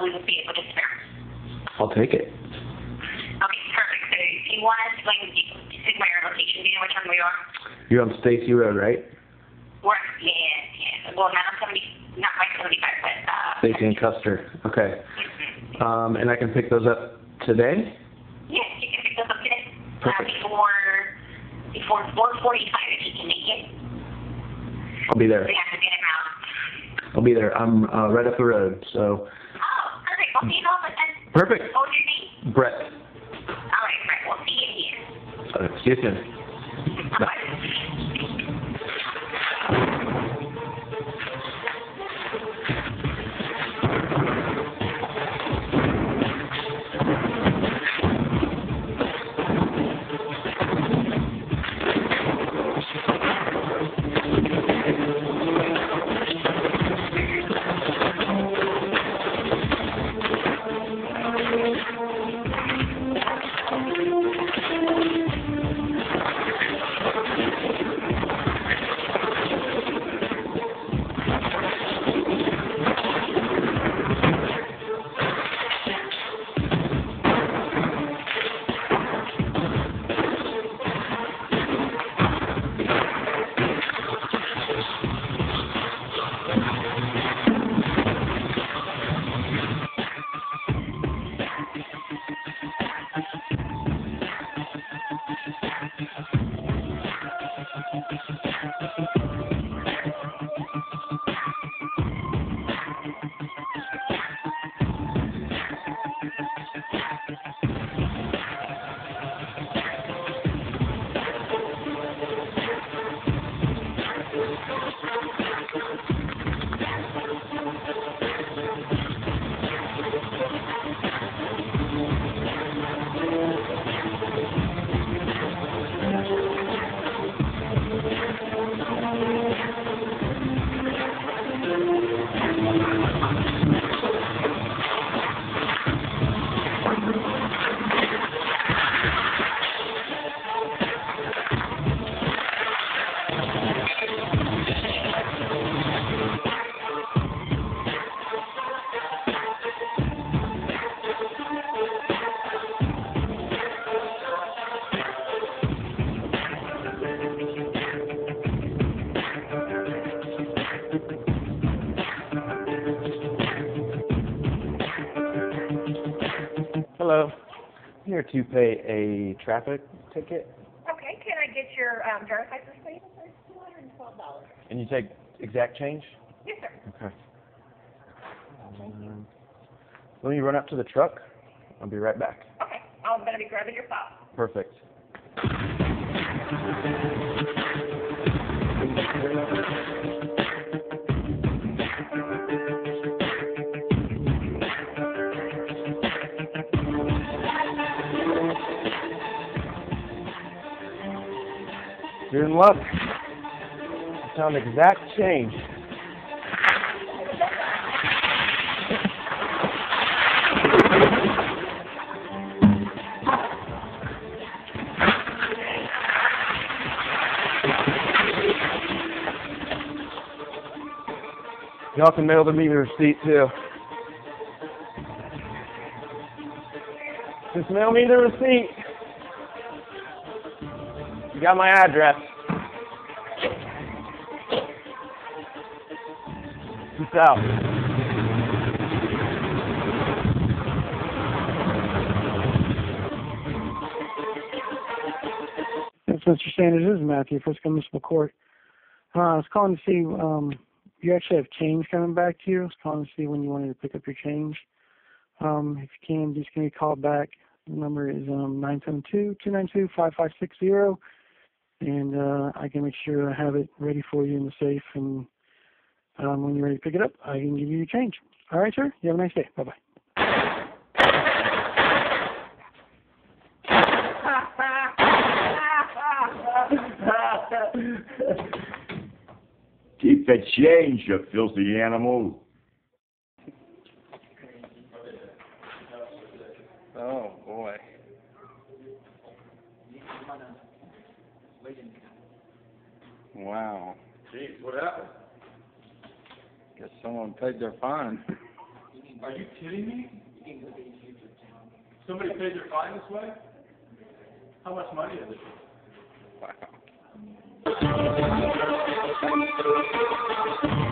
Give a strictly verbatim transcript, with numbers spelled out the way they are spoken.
we will be able to spare. I'll take it. Okay, perfect. So if you want us to like Sigma location, do you know which one we are? You're on Stacy Road, right? We're yeah, yeah. Well, not on seventy, not like seventy-five, but uh. Stacy and Custer. Okay. Mm-hmm. Um, and I can pick those up today? Yes, you can pick those up today. Perfect. Uh, before before four forty-five, if you can make it. I'll be there. We have to get him out. I'll be there. I'm uh, right up the road, so. Oh, perfect. We'll see you all then. Perfect. What was your name? Brett. All right, Brett. We'll see you here. Uh, see you soon. Bye. Hello. I'm here to pay a traffic ticket. Okay, can I get your um, driver's license, please? It's two hundred twelve dollars. And you take exact change? Yes, sir. Okay. Um, let me run up to the truck. I'll be right back. Okay, I'm going to be grabbing your file. Perfect. You're in luck. I found exact change. Y'all can mail me the receipt too. Just mail me the receipt. You got my address. Peace out. Yes, Mister Sanders, this is Matthew, First Municipal Court. Uh, I was calling to see, um, you actually have change coming back to you. I was calling to see when you wanted to pick up your change. Um, if you can, just give me a call back. The number is um, nine seven two, two nine two, five five six zero, and uh, I can make sure I have it ready for you in the safe, and um, when you're ready to pick it up, I can give you your change. All right, sir? You have a nice day. Bye-bye. Keep the change, you filthy animal. Oh, boy. Wow. Jeez, what happened? Guess someone paid their fine. Are you kidding me? Somebody paid their fine this way? How much money is it? Wow.